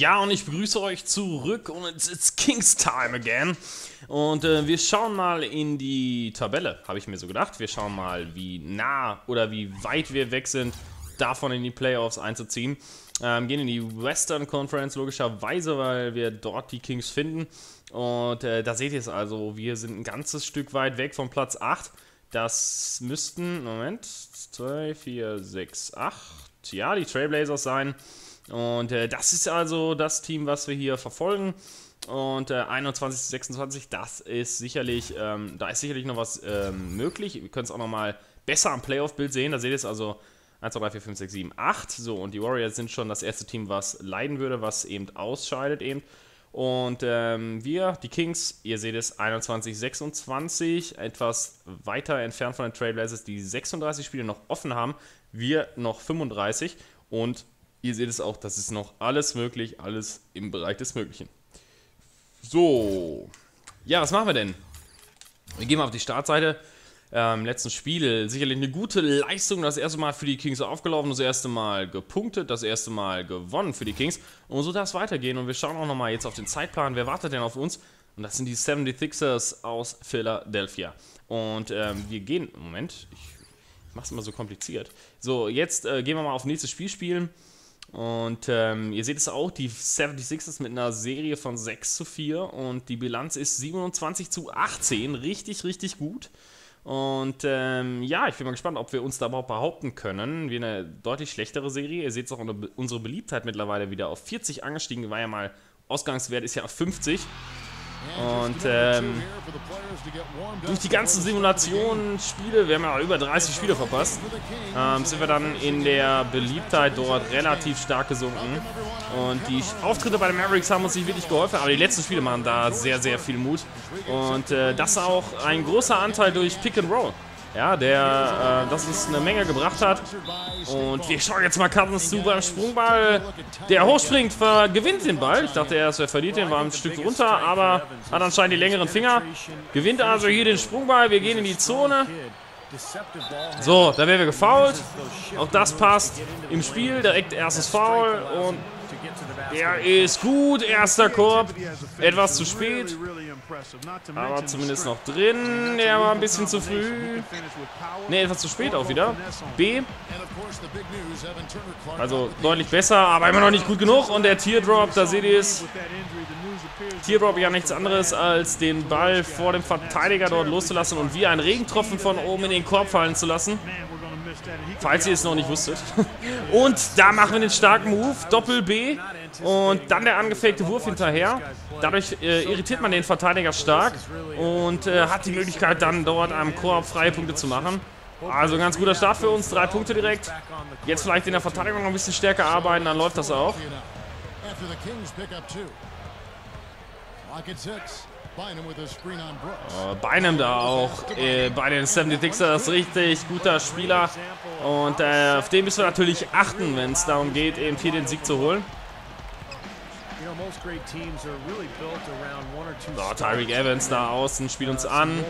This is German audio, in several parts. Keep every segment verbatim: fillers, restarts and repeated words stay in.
Ja, und ich begrüße euch zurück und it's, it's Kings Time again. Und äh, wir schauen mal in die Tabelle, habe ich mir so gedacht. Wir schauen mal, wie nah oder wie weit wir weg sind, davon in die Playoffs einzuziehen. Ähm, gehen in die Western Conference, logischerweise, weil wir dort die Kings finden. Und äh, da seht ihr es also, wir sind ein ganzes Stück weit weg von Platz acht. Das müssten, Moment, zwei, vier, sechs, acht, ja, die Trailblazers sein. Und äh, das ist also das Team, was wir hier verfolgen. Und äh, einundzwanzig zu sechsundzwanzig, das ist sicherlich, ähm, da ist sicherlich noch was ähm, möglich. Wir können es auch nochmal besser am Playoff-Bild sehen. Da seht ihr es also eins, zwei, drei, vier, fünf, sechs, sieben, acht. So, und die Warriors sind schon das erste Team, was leiden würde, was eben ausscheidet eben. Und ähm, wir, die Kings, ihr seht es, einundzwanzig zu sechsundzwanzig, etwas weiter entfernt von den Trailblazers, die sechsunddreißig Spiele noch offen haben. Wir noch fünfunddreißig und ihr seht es auch, das ist noch alles möglich, alles im Bereich des Möglichen. So, ja, was machen wir denn? Wir gehen mal auf die Startseite. Ähm, letzten Spiel sicherlich eine gute Leistung, das erste Mal für die Kings aufgelaufen, das erste Mal gepunktet, das erste Mal gewonnen für die Kings. Und so darf es weitergehen und wir schauen auch nochmal jetzt auf den Zeitplan, wer wartet denn auf uns? Und das sind die seventy-sixers aus Philadelphia. Und ähm, wir gehen, Moment, ich, ich mache es immer so kompliziert. So, jetzt äh, gehen wir mal auf nächstes Spiel spielen. Und ähm, ihr seht es auch, die seventy-sixers mit einer Serie von sechs zu vier und die Bilanz ist siebenundzwanzig zu achtzehn, richtig, richtig gut. Und ähm, ja, ich bin mal gespannt, ob wir uns da überhaupt behaupten können. Wir eine deutlich schlechtere Serie, ihr seht es auch, unsere Beliebtheit mittlerweile wieder auf vierzig angestiegen, war ja mal, Ausgangswert ist ja auf fünfzig. Und ähm, durch die ganzen Simulationen, Spiele, wir haben ja über dreißig Spiele verpasst, ähm, sind wir dann in der Beliebtheit dort relativ stark gesunken. Und die Auftritte bei den Mavericks haben uns nicht wirklich geholfen, aber die letzten Spiele machen da sehr, sehr viel Mut. Und äh, das auch ein großer Anteil durch Pick and Roll. Ja, der, äh, das uns eine Menge gebracht hat. Und wir schauen jetzt mal Cousins zu beim Sprungball. Der hochspringt, gewinnt den Ball. Ich dachte erst, er verliert den, war ein Stück runter, aber hat anscheinend die längeren Finger. Gewinnt also hier den Sprungball. Wir gehen in die Zone. So, da werden wir gefoult. Auch das passt im Spiel. Direkt erstes Foul. Und der ist gut. Erster Korb. Etwas zu spät. Aber zumindest noch drin. Der war ein bisschen zu früh. Ne, etwas zu spät auch wieder. B. Also deutlich besser, aber immer noch nicht gut genug. Und der Teardrop, da seht ihr es. Teardrop ja nichts anderes als den Ball vor dem Verteidiger dort loszulassen und wie ein Regentropfen von oben in den Korb fallen zu lassen. Falls ihr es noch nicht wusstet. Und da machen wir den starken Move. Doppel B. Und dann der angefakte Wurf hinterher. Dadurch äh, irritiert man den Verteidiger stark. Und äh, hat die Möglichkeit dann dort am Korb freie Punkte zu machen. Also ganz guter Start für uns. Drei Punkte direkt. Jetzt vielleicht in der Verteidigung noch ein bisschen stärker arbeiten. Dann läuft das auch. Oh, Bynum da auch äh, bei den seventy-sixers, richtig guter Spieler und äh, auf den müssen wir natürlich achten, wenn es darum geht, eben hier den Sieg zu holen. So, Tyreke Evans da außen, spielt uns an.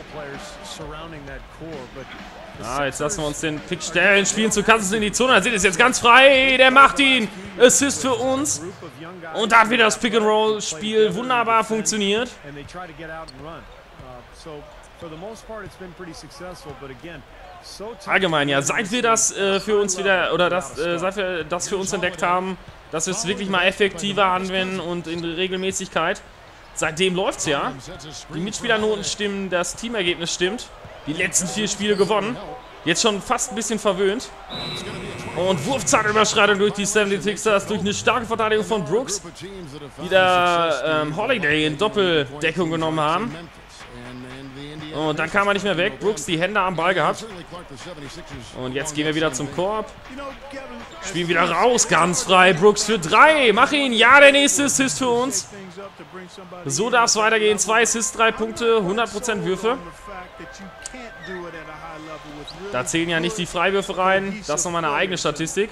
Ja, jetzt lassen wir uns den Pick stellen, spielen zu Cousins in die Zone, da seht ihr es jetzt ganz frei, der macht ihn, Assist für uns. Und da hat wieder das Pick-and-Roll-Spiel wunderbar funktioniert. Allgemein, ja, seit wir das äh, für uns wieder, oder das, äh, seit wir das für uns entdeckt haben, dass wir es wirklich mal effektiver anwenden und in Regelmäßigkeit, seitdem läuft es ja. Die Mitspielernoten stimmen, das Teamergebnis stimmt. Die letzten vier Spiele gewonnen. Jetzt schon fast ein bisschen verwöhnt. Und Wurfzeitüberschreitung durch die seventy-sixers, durch eine starke Verteidigung von Brooks, die da ähm, Holiday in Doppeldeckung genommen haben. Und dann kam er nicht mehr weg. Brooks die Hände am Ball gehabt. Und jetzt gehen wir wieder zum Korb. Spielen wieder raus, ganz frei. Brooks für drei. Mach ihn. Ja, der nächste Assist für uns. So darf es weitergehen. Zwei Assists, drei Punkte, hundert Prozent Würfe. Da zählen ja nicht die Freiwürfe rein. Das ist noch meine eigene Statistik.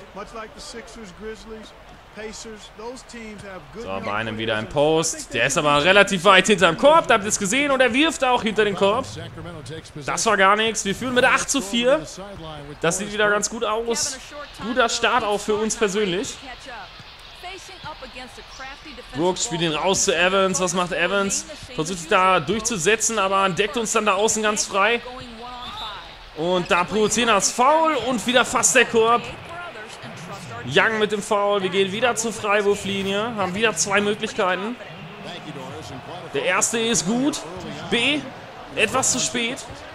So, bei einem wieder ein Post. Der ist aber relativ weit hinterm Korb. Da habt ihr es gesehen. Und er wirft auch hinter den Korb. Das war gar nichts. Wir führen mit acht zu vier. Das sieht wieder ganz gut aus. Guter Start auch für uns persönlich. Brooks spielt ihn raus zu Evans. Was macht Evans? Versucht sich da durchzusetzen, aber deckt uns dann da außen ganz frei. Und da provozieren das Foul und wieder fast der Korb. Young mit dem Foul. Wir gehen wieder zur Freiwurflinie. Haben wieder zwei Möglichkeiten. Der erste ist gut. B. Etwas zu spät.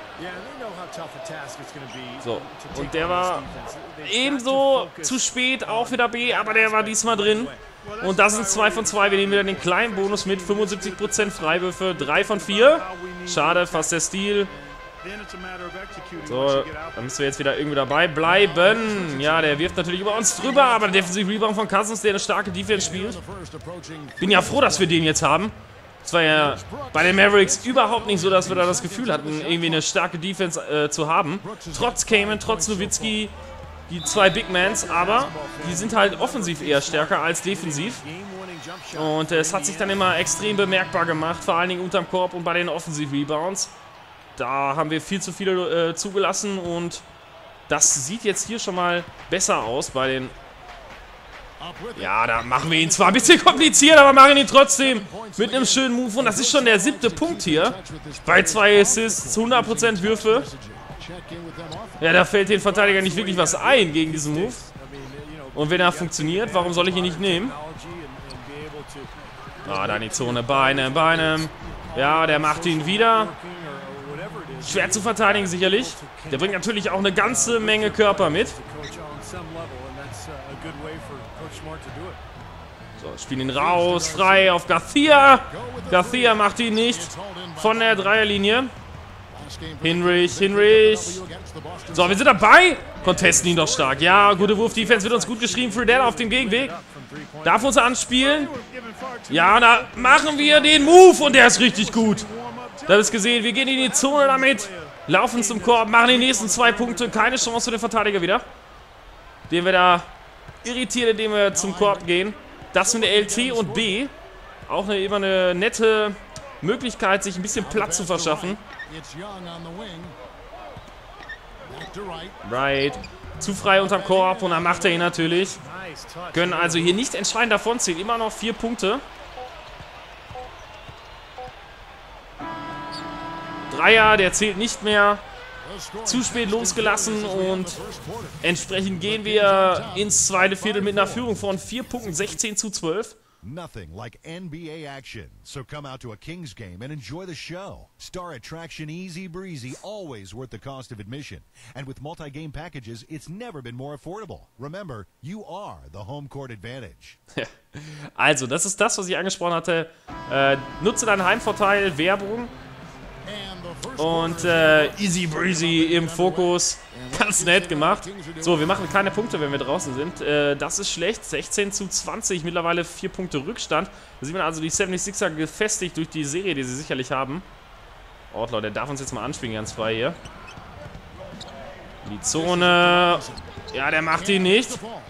So. Und der war ebenso zu spät. Auch wieder B. Aber der war diesmal drin. Und das sind zwei von zwei. Wir nehmen wieder den kleinen Bonus mit. fünfundsiebzig Prozent Freiwürfe. drei von vier. Schade. Fast der Steal. So, da müssen wir jetzt wieder irgendwie dabei bleiben. Ja, der wirft natürlich über uns drüber, aber der Defensive Rebound von Cousins, der eine starke Defense spielt. Bin ja froh, dass wir den jetzt haben. Es war ja bei den Mavericks überhaupt nicht so, dass wir da das Gefühl hatten, irgendwie eine starke Defense äh, zu haben. Trotz Kaman, trotz Nowitzki, die zwei Big Mans, aber die sind halt offensiv eher stärker als defensiv. Und äh, es hat sich dann immer extrem bemerkbar gemacht, vor allen Dingen unterm Korb und bei den Offensive Rebounds. Da haben wir viel zu viele äh, zugelassen und das sieht jetzt hier schon mal besser aus bei den... Ja, da machen wir ihn zwar ein bisschen kompliziert, aber machen ihn trotzdem mit einem schönen Move. Und das ist schon der siebte Punkt hier. Bei zwei Assists, hundert Prozent Würfe. Ja, da fällt den Verteidiger nicht wirklich was ein gegen diesen Move. Und wenn er funktioniert, warum soll ich ihn nicht nehmen? Ah, da in die Zone. Beine, Beine. Ja, der macht ihn wieder. Schwer zu verteidigen sicherlich. Der bringt natürlich auch eine ganze Menge Körper mit. So, spielen ihn raus, frei auf Garcia. Garcia macht ihn nicht von der Dreierlinie. Hinrich, Hinrich. So, wir sind dabei. Contesten ihn doch stark. Ja, gute Wurf-Defense wird uns gut geschrieben. Fredette auf dem Gegenweg. Darf uns anspielen. Ja, da machen wir den Move und der ist richtig gut. Da habt ihr es gesehen, wir gehen in die Zone damit, laufen zum Korb, machen die nächsten zwei Punkte. Keine Chance für den Verteidiger wieder. Den wir da irritieren, indem wir zum Korb gehen. Das sind L T und B. Auch eine, immer eine nette Möglichkeit, sich ein bisschen Platz zu verschaffen. Right. Zu frei unterm Korb und dann macht er ihn natürlich. Können also hier nicht entscheidend davonziehen. Immer noch vier Punkte. Dreier, der zählt nicht mehr. Zu spät losgelassen und entsprechend gehen wir ins zweite Viertel mit einer Führung von vier Punkten, sechzehn zu zwölf. Nothing like N B A action. So come out to a Kings game and enjoy the show. Star attraction easy breezy, always worth the cost of admission. And with multi-game packages, it's never been more affordable. Remember, you are the home court advantage. Also, das ist das, was ich angesprochen hatte. Äh, nutze deinen Heimvorteil, Werbung. Und äh, easy breezy im Fokus. Ganz nett gemacht. So, wir machen keine Punkte, wenn wir draußen sind. Äh, das ist schlecht. sechzehn zu zwanzig. Mittlerweile vier Punkte Rückstand. Da sieht man also die seventy-sixer gefestigt durch die Serie, die sie sicherlich haben. Ortler, der darf uns jetzt mal anspielen, ganz frei hier. Die Zone. Ja, der macht ihn nicht.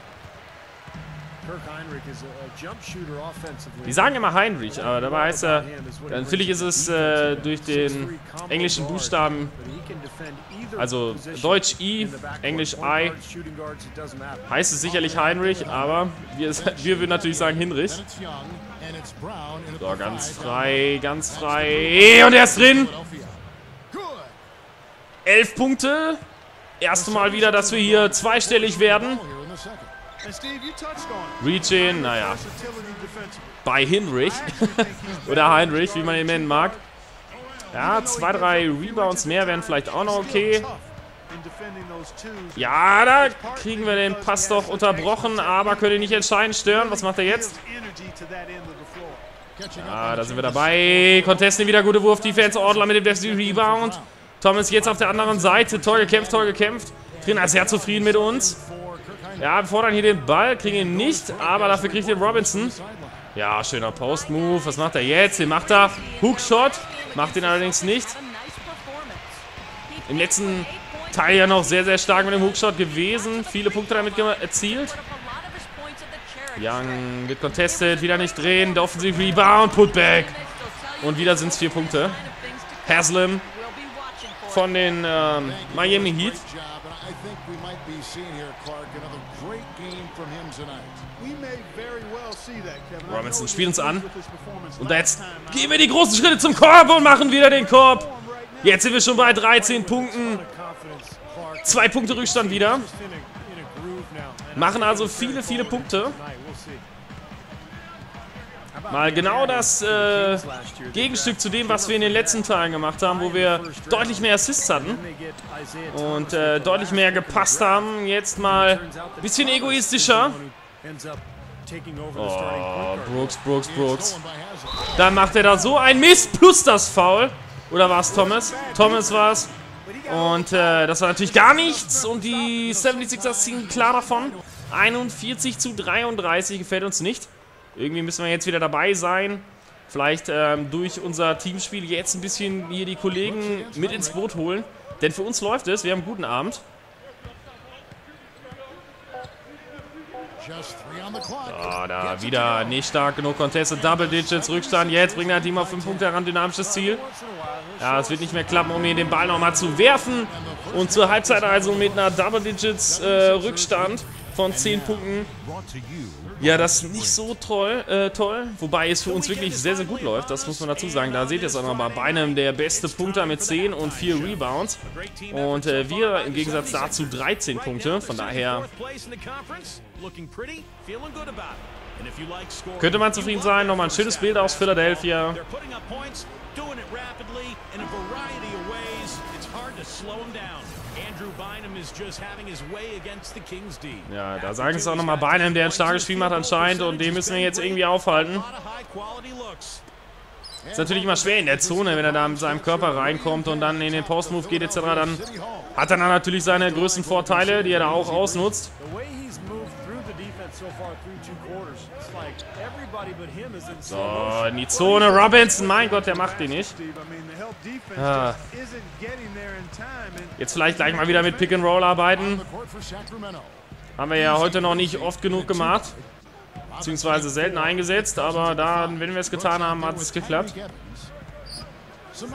Die sagen immer Heinrich, aber dabei heißt er, natürlich ist es äh, durch den englischen Buchstaben, also Deutsch I, Englisch I, heißt es sicherlich Heinrich, aber wir, wir würden natürlich sagen Hinrich. So, ganz frei, ganz frei, und er ist drin. Elf Punkte, erste Mal wieder, dass wir hier zweistellig werden. Reach-in, naja, bei Hinrich oder Heinrich, wie man ihn nennen mag. Ja, zwei, drei Rebounds mehr wären vielleicht auch noch okay. Ja, da kriegen wir den Pass doch unterbrochen, aber können ihn nicht entscheidend stören. Was macht er jetzt? Ja, da sind wir dabei. Contesten wieder gute Wurf-Defense. Ortler mit dem Defensive Rebound. Thomas jetzt auf der anderen Seite. Toll gekämpft, toll gekämpft. Trainer ist sehr zufrieden mit uns. Ja, wir fordern hier den Ball, kriegen ihn nicht, aber dafür kriegt den Robinson. Ja, schöner Post-Move. Was macht er jetzt? Den macht er. Hookshot. Macht ihn allerdings nicht. Im letzten Teil ja noch sehr, sehr stark mit dem Hookshot gewesen. Viele Punkte damit erzielt. Young wird contested. Wieder nicht drehen. Der Offensive Rebound. Putback. Und wieder sind es vier Punkte. Haslam. von den ähm, Miami Heat. Robinson spielt uns an. Und da jetzt gehen wir die großen Schritte zum Korb und machen wieder den Korb. Jetzt sind wir schon bei dreizehn Punkten. Zwei Punkte Rückstand wieder. Machen also viele, viele Punkte. Mal genau das äh, Gegenstück zu dem, was wir in den letzten Tagen gemacht haben, wo wir deutlich mehr Assists hatten und äh, deutlich mehr gepasst haben. Jetzt mal ein bisschen egoistischer. Oh, Brooks, Brooks, Brooks. Dann macht er da so ein Mist plus das Foul. Oder war es Thomas? Thomas war es. Und äh, das war natürlich gar nichts. Und die seventy-sixers ziehen klar davon. einundvierzig zu dreiunddreißig gefällt uns nicht. Irgendwie müssen wir jetzt wieder dabei sein. Vielleicht ähm, durch unser Teamspiel jetzt ein bisschen hier die Kollegen mit ins Boot holen. Denn für uns läuft es. Wir haben einen guten Abend. Oh, da wieder nicht stark genug. Contested Double Digits, Rückstand. Jetzt bringt er Team auf fünf Punkte heran. Dynamisches Ziel. Ja, es wird nicht mehr klappen, um hier den Ball nochmal zu werfen. Und zur Halbzeit also mit einer Double Digits äh, Rückstand von zehn Punkten. Ja, das ist nicht so toll, äh, toll, wobei es für uns wirklich sehr, sehr gut läuft, das muss man dazu sagen. Da seht ihr es auch nochmal, bei einem der beste Punkter mit zehn und vier Rebounds. Und äh, wir im Gegensatz dazu dreizehn Punkte, von daher könnte man zufrieden sein. Nochmal ein schönes Bild aus Philadelphia. Ja, da sagen es auch nochmal Bynum, der ein starkes Spiel macht anscheinend und den müssen wir jetzt irgendwie aufhalten. Ist natürlich immer schwer in der Zone, wenn er da mit seinem Körper reinkommt und dann in den Post-Move geht et cetera. Dann hat er dann natürlich seine größten Vorteile, die er da auch ausnutzt. So, in die Zone. Robinson, mein Gott, der macht die nicht. Ah. Jetzt vielleicht gleich mal wieder mit Pick and Roll arbeiten. Haben wir ja heute noch nicht oft genug gemacht. Beziehungsweise selten eingesetzt, aber da, wenn wir es getan haben, hat es geklappt. So,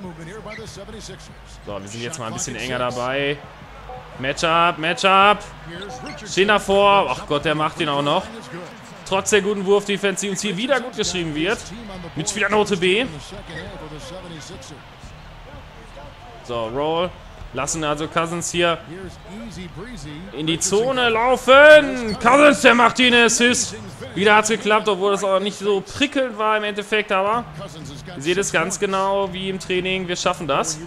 wir sind jetzt mal ein bisschen enger dabei. Matchup, Matchup. Stehen davor. Ach Gott, der macht ihn auch noch. Trotz der guten Wurf-Defense, die uns hier wieder gut geschrieben wird. Mit Spielernote B. So, Roll. Lassen also Cousins hier in die Zone laufen. Cousins, der macht den Assist. Wieder hat es geklappt, obwohl das auch nicht so prickelnd war im Endeffekt, aber ihr seht es ganz genau wie im Training. Wir schaffen das.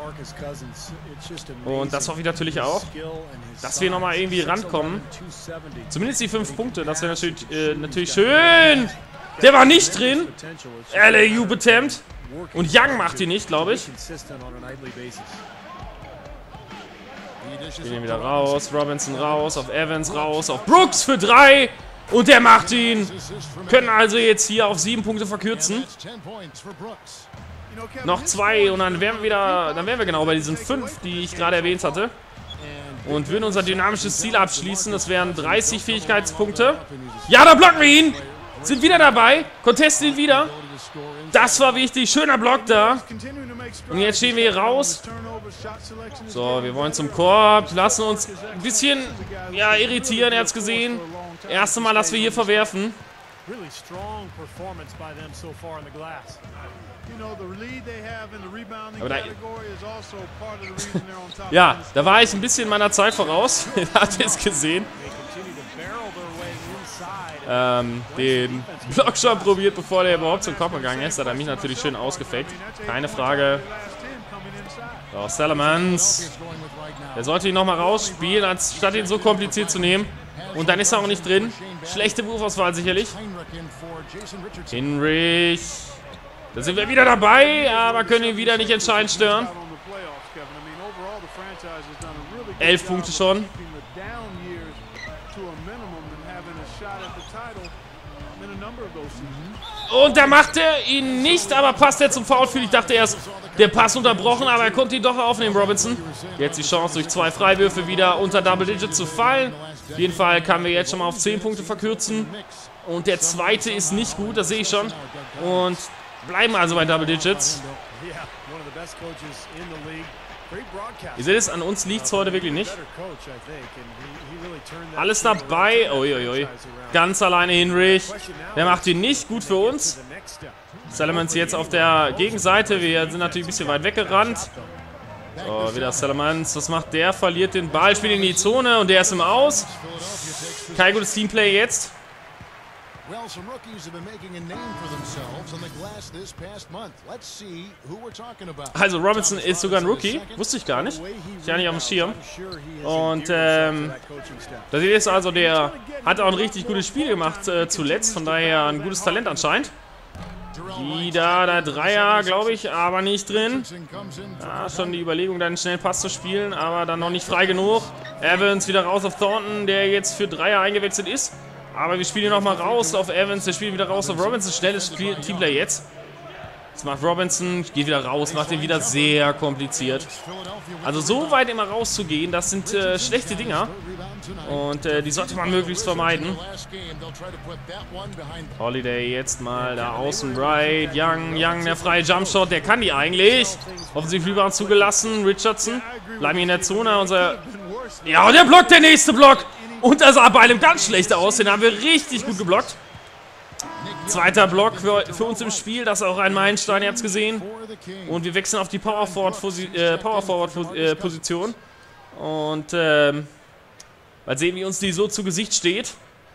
Und das hoffe ich natürlich auch, dass wir nochmal irgendwie rankommen. Zumindest die fünf Punkte, das wäre natürlich, äh, natürlich schön. Der war nicht drin. L A U Attempt. Und Young macht ihn nicht, glaube ich. Gehen ihn wieder raus, Robinson raus, auf Evans raus, auf Brooks für drei. Und der macht ihn. Können also jetzt hier auf sieben Punkte verkürzen. Noch zwei und dann wären wir wieder, dann wären wir genau bei diesen fünf, die ich gerade erwähnt hatte. Und würden unser dynamisches Ziel abschließen. Das wären dreißig Fähigkeitspunkte. Ja, da blocken wir ihn. Sind wieder dabei. Contesten ihn wieder. Das war wichtig. Schöner Block da. Und jetzt stehen wir hier raus. So, wir wollen zum Korb. Lassen uns ein bisschen ja, irritieren. Er hat es gesehen. Erste Mal, dass wir hier verwerfen. Aber da, ja, da war ich ein bisschen meiner Zeit voraus. Da hat er es gesehen. Ähm, den Blockshot probiert, bevor der überhaupt zum Korb gegangen ist. Hat er mich natürlich schön ausgefeckt. Keine Frage. So, Salamans. Der sollte ihn nochmal rausspielen, anstatt ihn so kompliziert zu nehmen. Und dann ist er auch nicht drin. Schlechte Wurfauswahl sicherlich. Hinrich. Da sind wir wieder dabei, aber können ihn wieder nicht entscheidend stören. Elf Punkte schon. Und da macht er ihn nicht, aber passt er zum Foul für. Ich dachte erst, der Pass unterbrochen, aber er konnte ihn doch aufnehmen, Robinson. Jetzt die Chance, durch zwei Freiwürfe wieder unter Double Digit zu fallen. Auf jeden Fall können wir jetzt schon mal auf zehn Punkte verkürzen. Und der zweite ist nicht gut, das sehe ich schon. Und bleiben also bei Double Digits. Ihr seht es, an uns liegt es heute wirklich nicht. Alles dabei. Uiuiui. Ganz alleine Hinrich. Der macht ihn nicht gut für uns. Salamans jetzt auf der Gegenseite. Wir sind natürlich ein bisschen weit weggerannt. So, wieder Salamans. Was macht der? Verliert den Ball, spielt in die Zone und der ist im Aus. Kein gutes Teamplay jetzt. Also Robinson ist sogar ein Rookie. Wusste ich gar nicht. Ich war nicht auf dem Schirm. Und ähm, da seht ihr es also, der hat auch ein richtig gutes Spiel gemacht äh, zuletzt. Von daher ein gutes Talent anscheinend. Wieder der Dreier, glaube ich, aber nicht drin. Ja, schon die Überlegung, dann einen schnellen Pass zu spielen, aber dann noch nicht frei genug. Evans wieder raus auf Thornton, der jetzt für Dreier eingewechselt ist. Aber wir spielen ihn nochmal raus auf Evans, der spielt wieder raus auf Robinson. Schnelles Teamplay jetzt. Das macht Robinson, geht wieder raus, macht ihn wieder sehr kompliziert. Also so weit immer rauszugehen, das sind äh, schlechte Dinger. Und äh, die sollte man möglichst vermeiden. Holiday jetzt mal da außen right. Young, Young, der freie Jumpshot, der kann die eigentlich. Offensiv Rebound zugelassen. Richardson, bleiben in der Zone. Unser ja, und der blockt, der nächste Block. Und das sah bei einem ganz schlecht aus. Den haben wir richtig gut geblockt. Zweiter Block für, für uns im Spiel. Das ist auch ein Meilenstein, ihr habt es gesehen. Und wir wechseln auf die Power Forward äh, Power Forward äh, Position. Und ähm, mal sehen, wie uns die so zu Gesicht steht.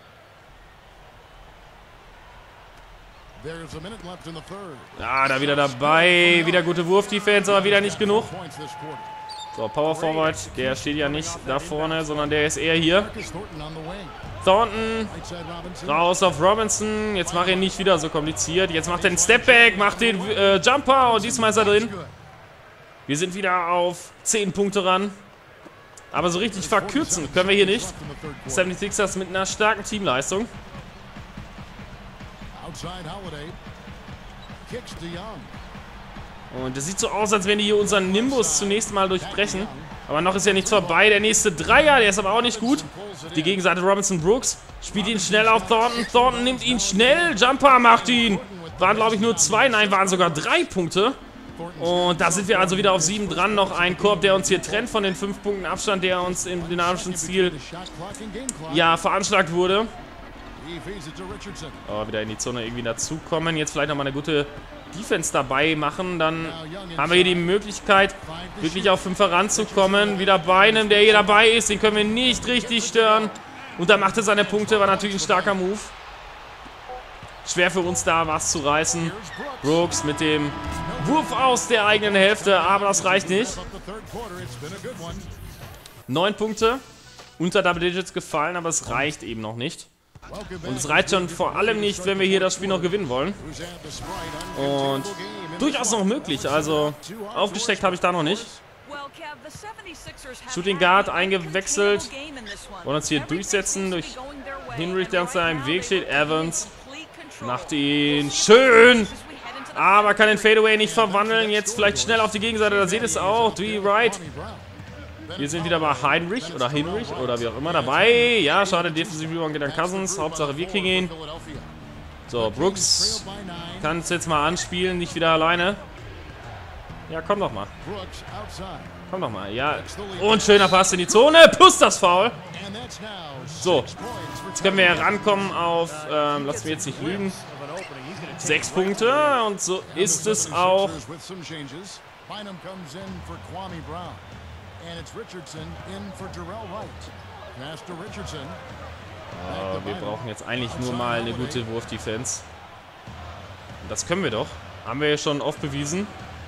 Ja, da wieder dabei. Wieder gute Wurf-Defense, aber wieder nicht genug. So, Power Forward, der steht ja nicht da vorne, sondern der ist eher hier. Thornton, raus auf Robinson. Jetzt macht er ihn nicht wieder so kompliziert. Jetzt macht er den Stepback, macht den äh, Jumper und diesmal ist er drin. Wir sind wieder auf zehn Punkte ran. Aber so richtig verkürzen können wir hier nicht. seventy-sixers mit einer starken Teamleistung. Und es sieht so aus, als wenn die hier unseren Nimbus zunächst mal durchbrechen. Aber noch ist ja nichts vorbei. Der nächste Dreier, der ist aber auch nicht gut. Die Gegenseite Robinson Brooks spielt ihn schnell auf Thornton. Thornton nimmt ihn schnell. Jumper macht ihn. Waren, glaube ich, nur zwei. Nein, waren sogar drei Punkte. Und da sind wir also wieder auf sieben dran. Noch ein Korb, der uns hier trennt von den fünf Punkten Abstand, der uns im dynamischen Ziel ja, veranschlagt wurde. Oh, wieder in die Zone irgendwie dazukommen. Jetzt vielleicht nochmal eine gute Defense dabei machen. Dann haben wir hier die Möglichkeit, wirklich auf fünfer ranzukommen. Wieder bei einem, der hier dabei ist. Den können wir nicht richtig stören. Und dann macht er seine Punkte. War natürlich ein starker Move. Schwer für uns da was zu reißen. Brooks mit dem Wurf aus der eigenen Hälfte. Aber das reicht nicht. Neun Punkte. Unter Double Digits gefallen, aber es reicht eben noch nicht. Und es reicht schon vor allem nicht, wenn wir hier das Spiel noch gewinnen wollen. Und durchaus noch möglich. Also aufgesteckt habe ich da noch nicht. Shooting Guard eingewechselt. Wollen uns hier durchsetzen durch Hinrich, der uns da im Weg steht. Evans macht ihn schön. Aber kann den Fadeaway nicht verwandeln. Jetzt vielleicht schnell auf die Gegenseite. Da seht ihr es auch. Dwee Wright. Wir sind wieder bei Heinrich oder Hinrich oder wie auch immer dabei. Ja, schade, Defensive Rebound geht an Cousins. Hauptsache wir kriegen ihn. So, Brooks kann es jetzt mal anspielen, nicht wieder alleine. Ja, komm doch mal. Komm doch mal, ja. Und schöner Pass in die Zone, plus das Foul. So, jetzt können wir rankommen auf, ähm, lass mich jetzt nicht lügen, sechs Punkte. Und so ist es auch. Oh, wir brauchen jetzt eigentlich nur mal eine gute Wurf-Defense. Und das können wir doch. Haben wir ja schon oft bewiesen.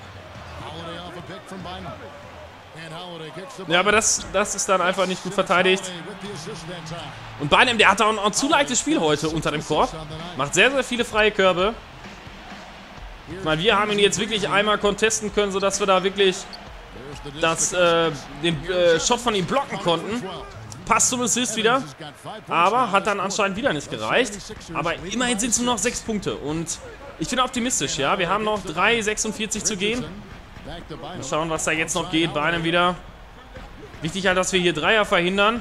Ja, aber das, das ist dann einfach nicht gut verteidigt. Und Bynum, der hat auch ein, ein zu leichtes Spiel heute unter dem Korb. Macht sehr, sehr viele freie Körbe. Ich meine, wir haben ihn jetzt wirklich einmal contesten können, sodass wir da wirklich das, äh, den äh, Shot von ihm blocken konnten. Passt zum Assist wieder. Aber hat dann anscheinend wieder nicht gereicht. Aber immerhin sind es nur noch sechs Punkte. Und ich bin optimistisch, ja. Wir haben noch drei sechsundvierzig zu gehen. Mal schauen, was da jetzt noch geht. Bei einem wieder. Wichtig halt, dass wir hier Dreier verhindern.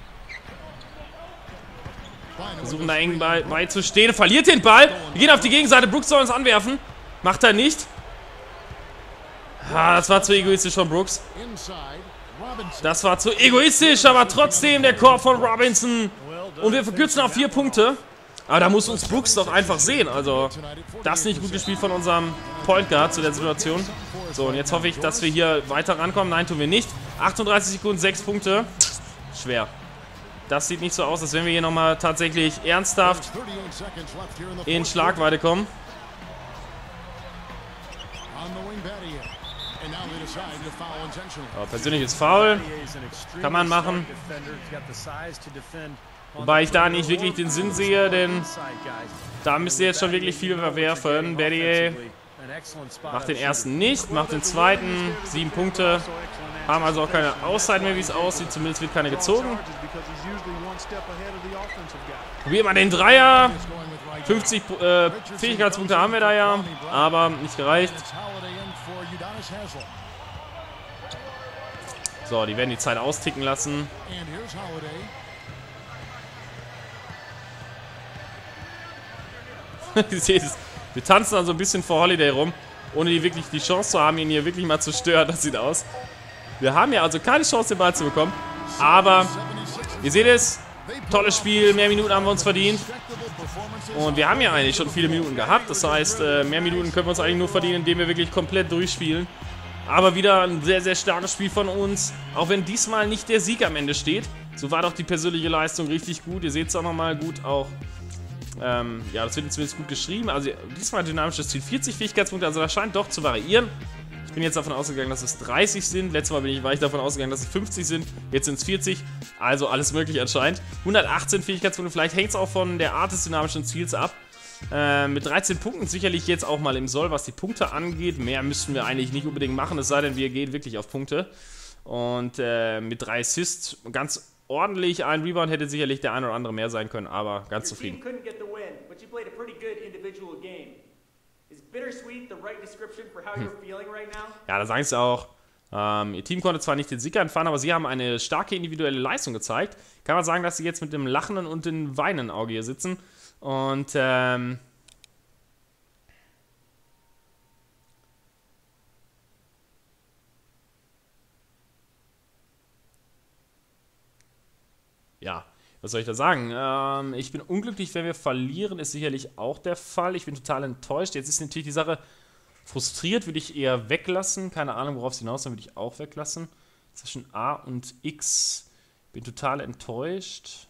Versuchen da eng bei, bei zu stehen. Verliert den Ball. Wir gehen auf die Gegenseite. Brooks soll uns anwerfen. Macht er nicht. Ah, das war zu egoistisch von Brooks. Das war zu egoistisch, aber trotzdem der Korb von Robinson. Und wir verkürzen auf vier Punkte. Aber da muss uns Brooks doch einfach sehen. Also, das ist nicht gut gespielt von unserem Point Guard zu der Situation. So, und jetzt hoffe ich, dass wir hier weiter rankommen. Nein, tun wir nicht. achtunddreißig Sekunden, sechs Punkte. Schwer. Das sieht nicht so aus, als wenn wir hier nochmal tatsächlich ernsthaft in Schlagweite kommen. Aber persönliches Foul kann man machen. Wobei ich da nicht wirklich den Sinn sehe, denn da müsst ihr jetzt schon wirklich viel verwerfen. Battier macht den ersten nicht, macht den zweiten, sieben Punkte. Haben also auch keine Auszeit mehr, wie es aussieht. Zumindest wird keine gezogen. Probieren wir den Dreier. fünfzig äh, Fähigkeitspunkte haben wir da ja, aber nicht gereicht. So, die werden die Zeit austicken lassen. Wir tanzen dann so ein bisschen vor Holiday rum, ohne die wirklich die Chance zu haben, ihn hier wirklich mal zu stören. Das sieht aus. Wir haben ja also keine Chance, den Ball zu bekommen. Aber ihr seht es, tolles Spiel, mehr Minuten haben wir uns verdient. Und wir haben ja eigentlich schon viele Minuten gehabt. Das heißt, mehr Minuten können wir uns eigentlich nur verdienen, indem wir wirklich komplett durchspielen. Aber wieder ein sehr, sehr starkes Spiel von uns. Auch wenn diesmal nicht der Sieg am Ende steht. So war doch die persönliche Leistung richtig gut. Ihr seht es auch nochmal gut auch. Ähm, ja, das wird zumindest gut geschrieben. Also diesmal dynamisches Ziel, vierzig Fähigkeitspunkte. Also das scheint doch zu variieren. Ich bin jetzt davon ausgegangen, dass es dreißig sind. Letztes Mal bin ich, war ich davon ausgegangen, dass es fünfzig sind. Jetzt sind es vierzig. Also alles möglich anscheinend. hundertachtzehn Fähigkeitspunkte. Vielleicht hängt es auch von der Art des dynamischen Ziels ab. Äh, mit dreizehn Punkten sicherlich jetzt auch mal im Soll, was die Punkte angeht. Mehr müssten wir eigentlich nicht unbedingt machen, es sei denn, wir gehen wirklich auf Punkte. Und äh, mit drei Assists ganz ordentlich. Ein Rebound hätte sicherlich der ein oder andere mehr sein können, aber ganz zufrieden. Ja, da sagen sie auch. Ähm, ihr Team konnte zwar nicht den Sieg einfahren, aber sie haben eine starke individuelle Leistung gezeigt. Kann man sagen, dass sie jetzt mit dem lachenden und dem weinenden Auge hier sitzen. Und ähm, ja, was soll ich da sagen? Ähm, ich bin unglücklich, wenn wir verlieren, ist sicherlich auch der Fall. Ich bin total enttäuscht. Jetzt ist natürlich die Sache, frustriert würde ich eher weglassen. Keine Ahnung, worauf es hinaus, dann würde ich auch weglassen. Zwischen A und X bin total enttäuscht.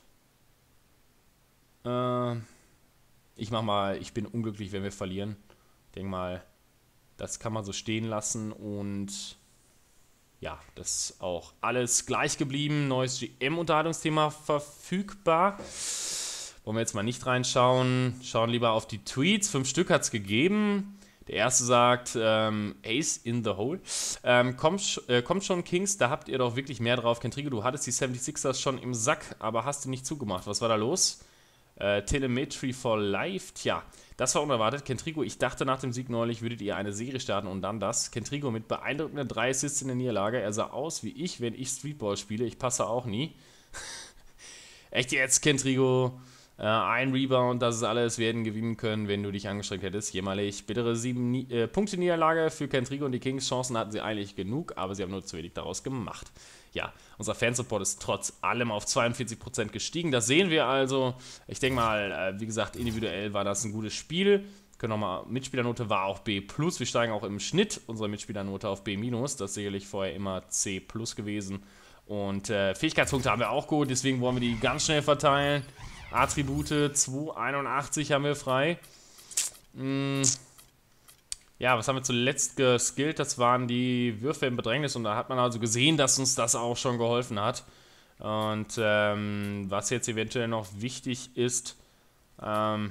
Äh... Ich mach mal, ich bin unglücklich, wenn wir verlieren. Ich denke mal, das kann man so stehen lassen und ja, das ist auch alles gleich geblieben. Neues G M-Unterhaltungsthema verfügbar. Wollen wir jetzt mal nicht reinschauen. Schauen lieber auf die Tweets. Fünf Stück hat es gegeben. Der erste sagt, ähm, Ace in the Hole. Ähm, kommt, äh, kommt schon, Kings, da habt ihr doch wirklich mehr drauf. Kentrigo, du hattest die seventy-sixers schon im Sack, aber hast du nicht zugemacht. Was war da los? Äh, Telemetry for Life, tja, das war unerwartet. Kentrigo, ich dachte nach dem Sieg neulich, würdet ihr eine Serie starten und dann das. Kentrigo mit beeindruckenden drei Assists in der Niederlage. Er sah aus wie ich, wenn ich Streetball spiele. Ich passe auch nie. Echt jetzt, Kentrigo? Äh, ein Rebound, das ist alles. Wir hätten gewinnen können, wenn du dich angestrengt hättest. Jämmerlich. Bittere sieben Ni äh, Punkte Niederlage für Kentrigo und die Kings. Chancen hatten sie eigentlich genug, aber sie haben nur zu wenig daraus gemacht. Ja, unser Fansupport ist trotz allem auf zweiundvierzig Prozent gestiegen. Das sehen wir also. Ich denke mal, äh, wie gesagt, individuell war das ein gutes Spiel. Können noch mal, Mitspielernote war auch B plus. Wir steigen auch im Schnitt unsere Mitspielernote auf B minus. Das ist sicherlich vorher immer C plus gewesen. Und äh, Fähigkeitspunkte haben wir auch gut, deswegen wollen wir die ganz schnell verteilen. Attribute zwei einundachtzig haben wir frei. Hm. Ja, was haben wir zuletzt geskillt? Das waren die Würfe im Bedrängnis und da hat man also gesehen, dass uns das auch schon geholfen hat. Und ähm, was jetzt eventuell noch wichtig ist, ähm,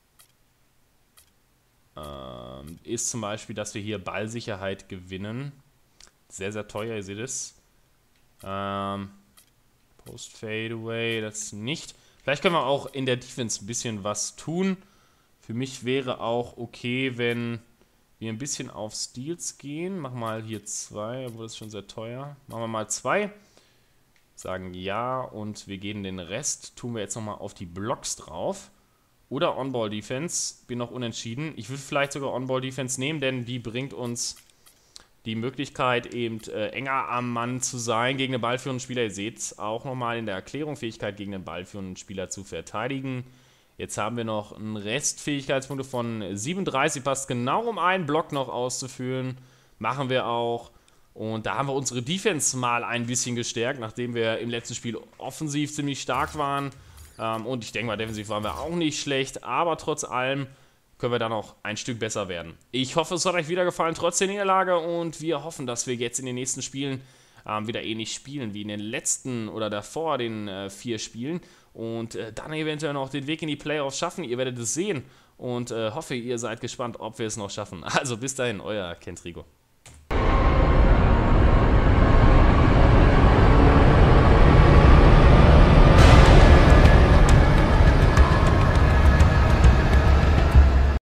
ähm, ist zum Beispiel, dass wir hier Ballsicherheit gewinnen. Sehr, sehr teuer, ihr seht es. Ähm, Post Fadeaway, das nicht. Vielleicht können wir auch in der Defense ein bisschen was tun. Für mich wäre auch okay, wenn wir ein bisschen auf Steals gehen. Machen wir mal hier zwei, obwohl das ist schon sehr teuer. Machen wir mal zwei. Sagen ja und wir gehen den Rest, tun wir jetzt nochmal auf die Blocks drauf. Oder On-Ball-Defense, bin noch unentschieden. Ich würde vielleicht sogar On-Ball-Defense nehmen, denn die bringt uns die Möglichkeit, eben äh, enger am Mann zu sein gegen den ballführenden Spieler. Ihr seht es auch nochmal in der Erklärung, Fähigkeit gegen den ballführenden Spieler zu verteidigen. Jetzt haben wir noch einen Restfähigkeitspunkte von siebenunddreißig, passt genau, um einen Block noch auszuführen. Machen wir auch. Und da haben wir unsere Defense mal ein bisschen gestärkt, nachdem wir im letzten Spiel offensiv ziemlich stark waren. Ähm, und ich denke mal, defensiv waren wir auch nicht schlecht, aber trotz allem können wir da noch ein Stück besser werden. Ich hoffe, es hat euch wieder gefallen, trotz der Niederlage. Und wir hoffen, dass wir jetzt in den nächsten Spielen ähm, wieder ähnlich spielen wie in den letzten oder davor den äh, vier Spielen. Und äh, dann eventuell noch den Weg in die Playoffs schaffen. Ihr werdet es sehen und äh, hoffe, ihr seid gespannt, ob wir es noch schaffen. Also bis dahin, euer Kentrigo.